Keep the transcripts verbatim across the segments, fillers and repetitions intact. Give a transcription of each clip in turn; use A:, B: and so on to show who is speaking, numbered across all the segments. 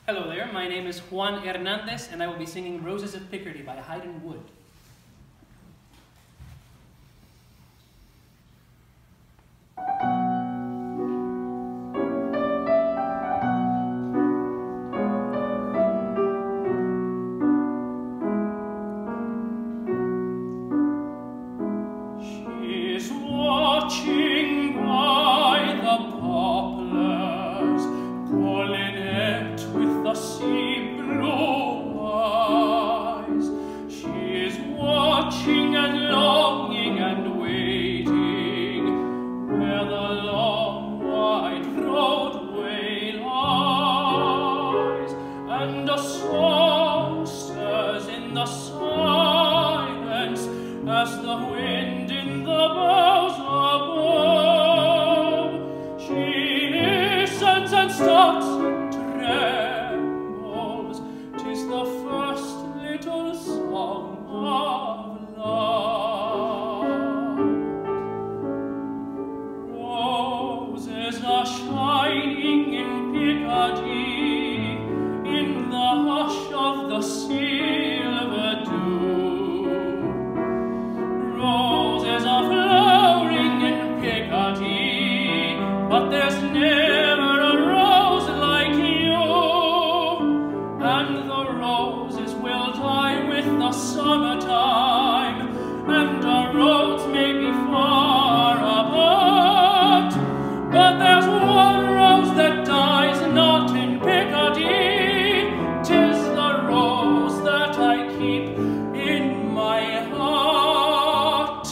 A: Hello there, my name is Juan Hernandez and I will be singing Roses of Picardy by Haydn Wood.
B: She's watching by the poplars, calling it with the sea blue eyes. She's watching and longing and waiting where the long white roadway lies, and a song stirs in the silence as the wind in the boughs above. She listens and stops and trembles. 'Tis the first little song of love. Roses are shining in Picardy in the hush of the silver dew. Roses are flowering in Picardy, but there's never a rose like you, and the roses will die with the summertime, and our roads may be far apart, but there's one rose that dies not in Picardy. 'Tis the rose that I keep in my heart.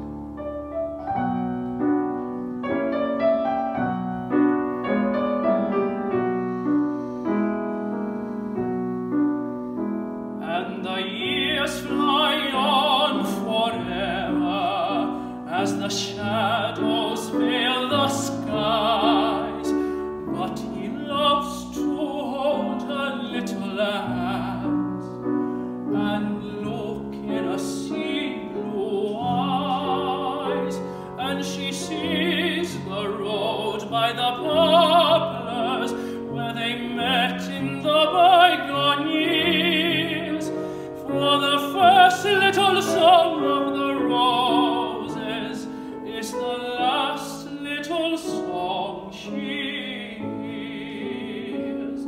B: And the years fly on forever as the shadows veil the skies, but he loves to hold her little hands and look in a sea blue eyes, and she sees the road by the poplars where they met in the bygone years. For the first little song of the roses is the last little song she hears.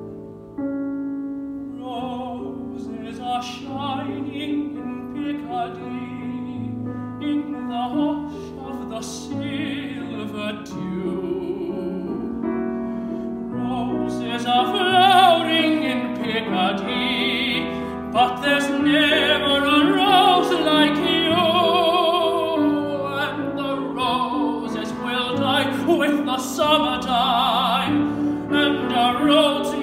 B: Roses are shining in Picardy in the hush of the silver dew. Roses are flowering in Picardy, but there's never a rose like you, and the roses will die with the summertime, and our roads